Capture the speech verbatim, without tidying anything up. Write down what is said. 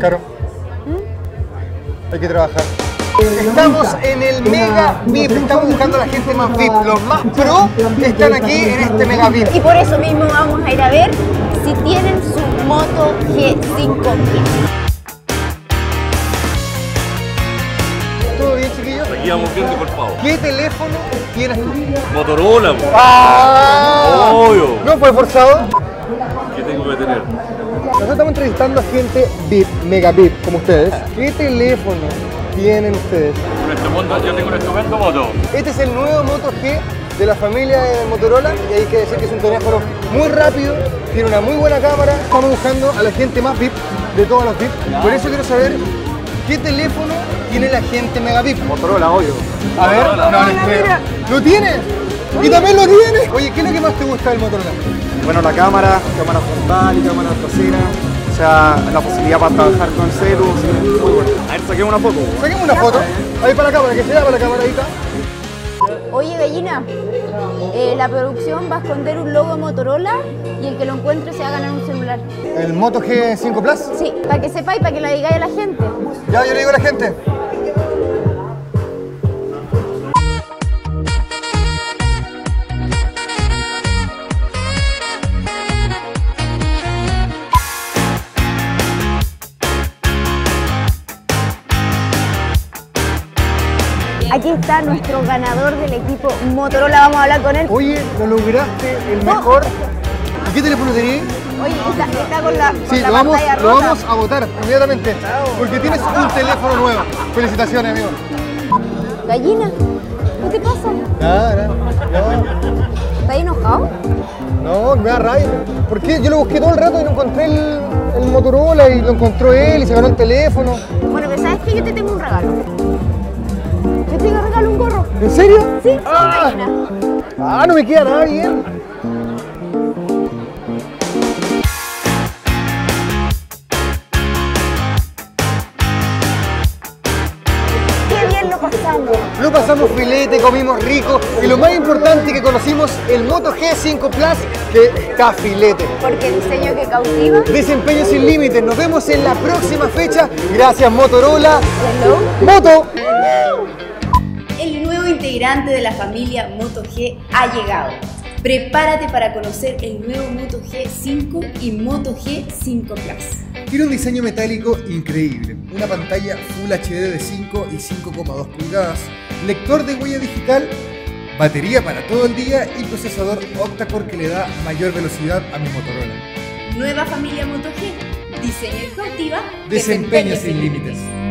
Caro, ¿Mm? hay que trabajar. Estamos en el Mega V I P, estamos buscando a la gente más V I P. Los más pro están aquí en este Mega V I P. Y por eso mismo vamos a ir a ver si tienen su Moto G cinco Plus. ¿Todo bien, chiquillos? Aquí vamos viendo, por favor. ¿Qué teléfono tienes tú? Motorola, po. ¡Ah! Obvio. ¿No fue forzado? ¿Qué tengo que tener? Nosotros estamos entrevistando a gente V I P, Mega V I P, como ustedes. ¿Qué teléfono tienen ustedes? Un estupendo, yo tengo un estupendo moto. Este es el nuevo Moto G de la familia de Motorola y hay que decir que es un teléfono muy rápido, tiene una muy buena cámara. Estamos buscando a la gente más V I P de todos los V I P. Por eso quiero saber qué teléfono tiene la gente Mega V I P. Motorola, obvio. A ver, Motorola. no les creo. ¿Lo tienes? ¿Y también lo tienes? Oye, ¿qué es lo que más te gusta del Motorola? Bueno, la cámara, cámara frontal y cámara trasera, o sea, la posibilidad para trabajar con el celu, muy bueno. A ver, saquemos una foto. Saquemos una foto, ahí para la cámara, que sea para la cámara, ahí está. Oye, gallina, eh, la producción va a esconder un logo Motorola y el que lo encuentre se va a ganar un celular. ¿El Moto G cinco Plus? Sí, para que sepáis, para que lo digáis a la gente. Ya, yo le digo a la gente. Aquí está nuestro ganador del equipo Motorola, vamos a hablar con él. Oye, lo lograste, el mejor. ¿Y qué teléfono tenías? Oye, está, está con la, con Sí, la lo vamos, pantalla lo rota. vamos a votar inmediatamente, porque tienes un teléfono nuevo. Felicitaciones, amigo. Gallina, ¿qué te pasa? Nada, nada. ¿Estás enojado? No, no, me da rabia. ¿Por qué? Yo lo busqué todo el rato y no encontré el, el Motorola y lo encontró él y se ganó el teléfono. Bueno, pero ¿sabes qué? Yo te tengo un regalo. Yo te regalo un gorro. ¿En serio? Sí, Ah, gallina. ah, no me queda nada bien. Qué bien lo pasamos. Lo pasamos filete, comimos rico y lo más importante que conocimos el Moto G cinco Plus, que está filete. Porque el diseño que cautiva. Desempeño sin límites. Nos vemos en la próxima fecha. Gracias, Motorola. Hello. Moto. El nuevo integrante de la familia Moto G ha llegado. Prepárate para conocer el nuevo Moto G cinco y Moto G cinco Plus. Tiene un diseño metálico increíble, una pantalla Full H D de cinco y cinco coma dos pulgadas, lector de huella digital, batería para todo el día y procesador octa-core que le da mayor velocidad a mi Motorola. Nueva familia Moto G. Diseño y cautiva. Desempeño sin límites.